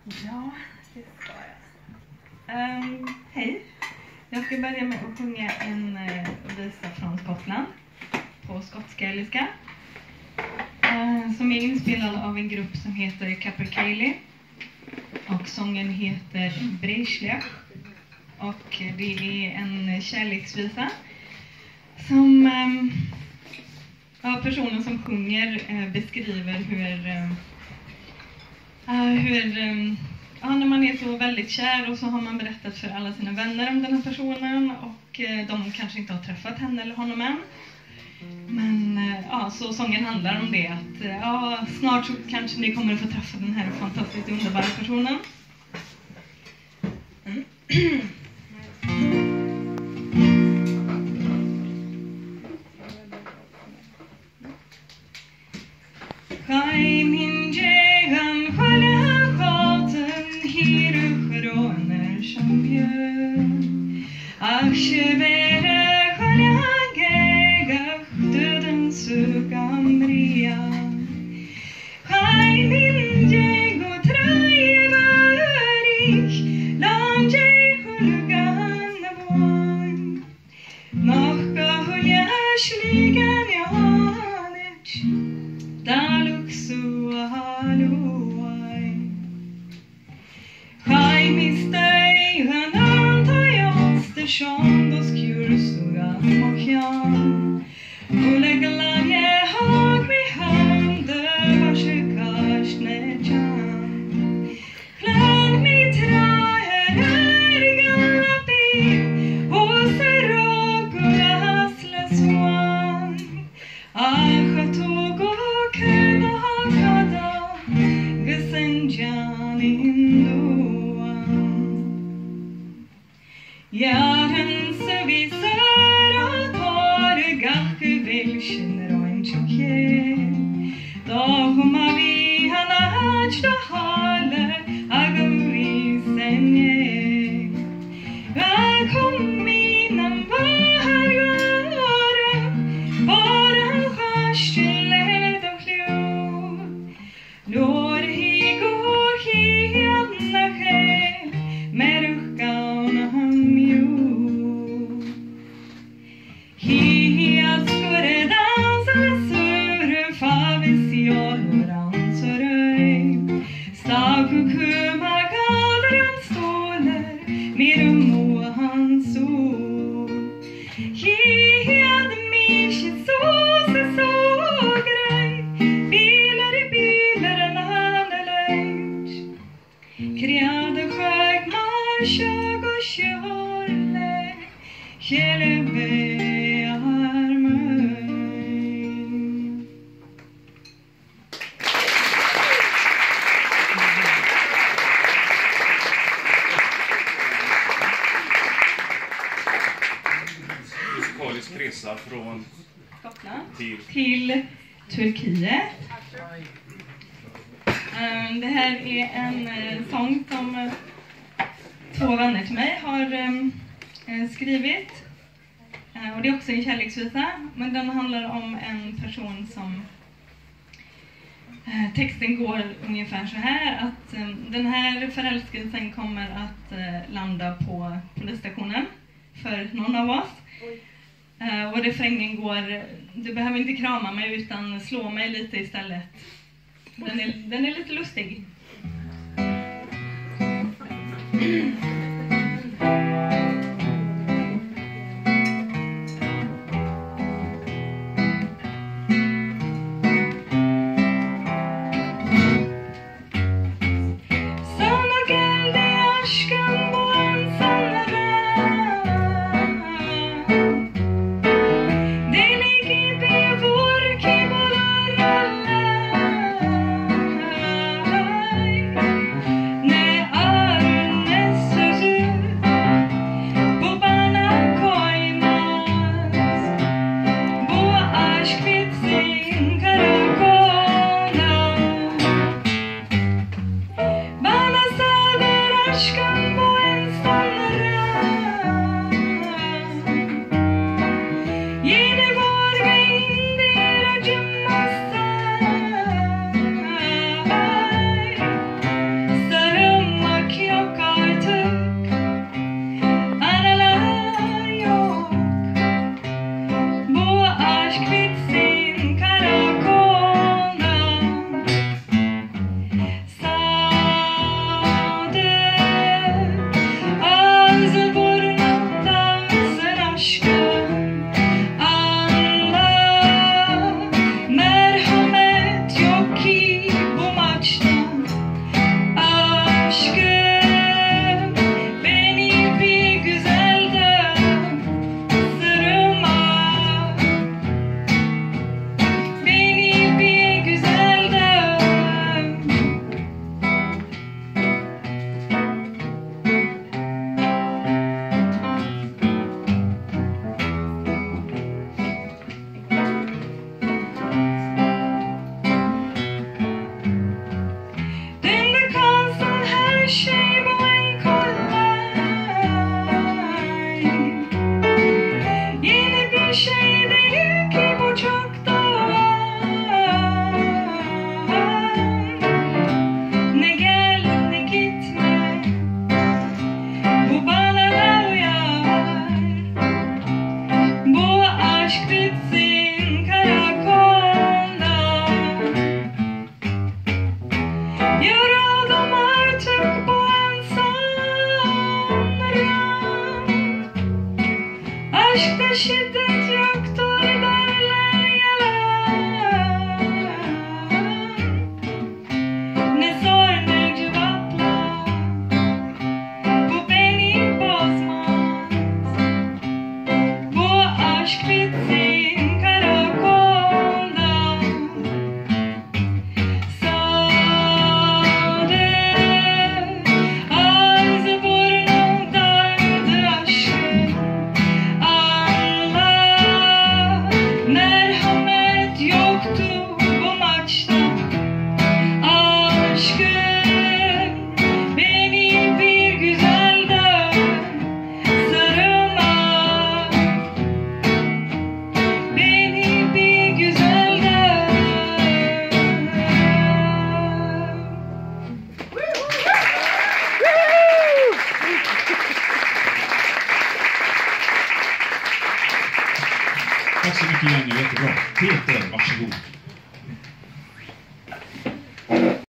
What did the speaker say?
Ja, det ska jag. Hej. Jag ska börja med att sjunga en visa från Skottland på skotsk-gaeliska. Som är inspelad av en grupp som heter Capercaillie. Och sången heter Breishlech. Och det är en kärleksvisa som personen som sjunger beskriver hur när man är så väldigt kär och så har man berättat för alla sina vänner om den här personen och de kanske inte har träffat henne eller honom än. Men så sången handlar om det att snart så kanske ni kommer att få träffa den här fantastiskt underbara personen. Resa från Skottland till Turkiet. Det här är en sång som två vänner till mig har skrivit. Och det är också en kärleksvisa, men den handlar om en person som texten går ungefär så här att den här förälskelsen kommer att landa på polisstationen för någon av oss. Och refrängen går, du behöver inte krama mig utan slå mig lite istället. Den är lite lustig. Ne arnes sözü Jura, de har tryck på en sån röm. Aşkta şiddet yoktur derler yalan. Ne sorunu cevapla, bu beni bozmaz. Bu aşk bitsin karakolda. Sade ağzı burnundaydı aşkın. Anla, merhamet yoktu bu maçta. Aşkın beni bir güzel dön, sarıma. Beni bir güzel dön. Tack så mycket Jenny, jättebra. Peter, varsågod.